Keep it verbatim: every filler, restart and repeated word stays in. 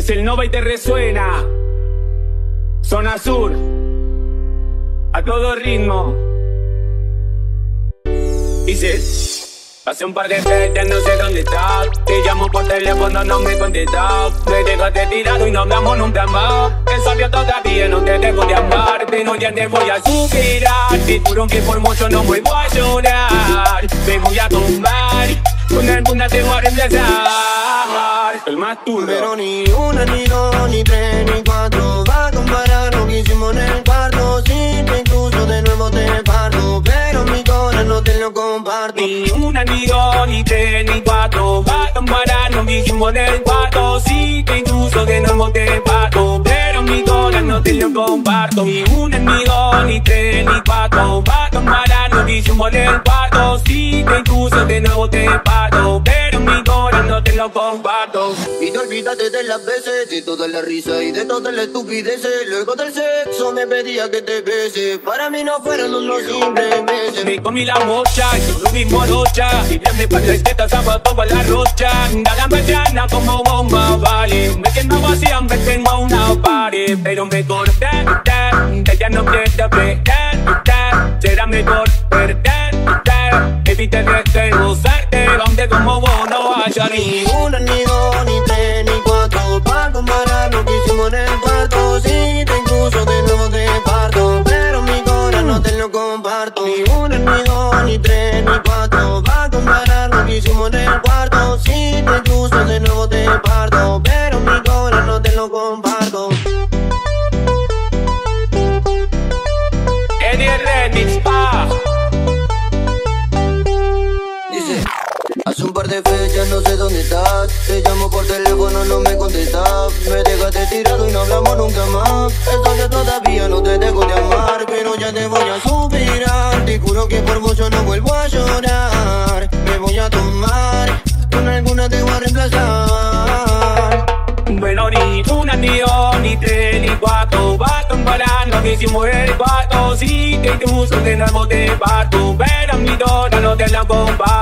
el Nova y te resuena. Zona Sur, a todo ritmo. Dice, hace un par de veces no sé dónde estás. Te llamo por teléfono, no me contestas. Me dejaste tirado y no hablamos nunca más. Es obvio todavía no te dejo de amar, pero ya te voy a superar. Te juro que por mucho no vuelvo a llorar. Me voy a tomar, con alguna te voy a reemplazar. El más turbio. Pero ni una, ni dos, ni tres, ni cuatro va a comparar lo que hicimos en el cuarto. Si te incluso de nuevo te parto, pero mi corazón no te lo comparto. Ni una, ni dos, ni tres, ni cuatro va a comparar lo que hicimos en el cuarto. Si te incluso de nuevo te parto, pero mi corazón no te lo comparto. Ni una, ni dos, ni tres, ni cuatro va a comparar lo que hicimos en el cuarto. Si te incluso de nuevo te parto, pero mi corazón no te lo comparto. Y te olvidaste de las veces, de toda la risa y de todas las estupideces. Luego del sexo me pedía que te bese. Para mí no fueron los simples meses. Me comí la mocha, yo lo mismo rocha. Y ya me pasé esta zapato para la rocha. Da la mañana como bomba, vale. Me quemaba siempre, tengo una pared. Pero me corté, que ya no quiero perder. Será mejor perder. Evita de gozarte, donde como vos no haya ni una, ni dos, ni tres, ni cuatro para comparar lo que hicimos en el cuarto. Si te incluso de nuevo te parto, pero mi corazón no te lo comparto. Ni una, ni dos, ni tres, ni cuatro para comparar lo que hicimos en el cuarto. Si te incluso de nuevo te parto, pero mi corazón no te lo comparto. Eddie Remix, pa. Hace un par de fechas no sé dónde estás. Te llamo por teléfono, no me contestas. Me dejaste tirado y no hablamos nunca más. Eso yo todavía no te dejo de amar, pero ya te voy a superar. Te juro que por mucho no vuelvo a llorar. Me voy a tomar, con alguna te voy a reemplazar. Bueno, ni una, ni dos, ni tres, ni cuatro va a comparar lo que hicimos en el cuarto. Si te incluso de nuevo te parto, pero mi dona no te la comparto.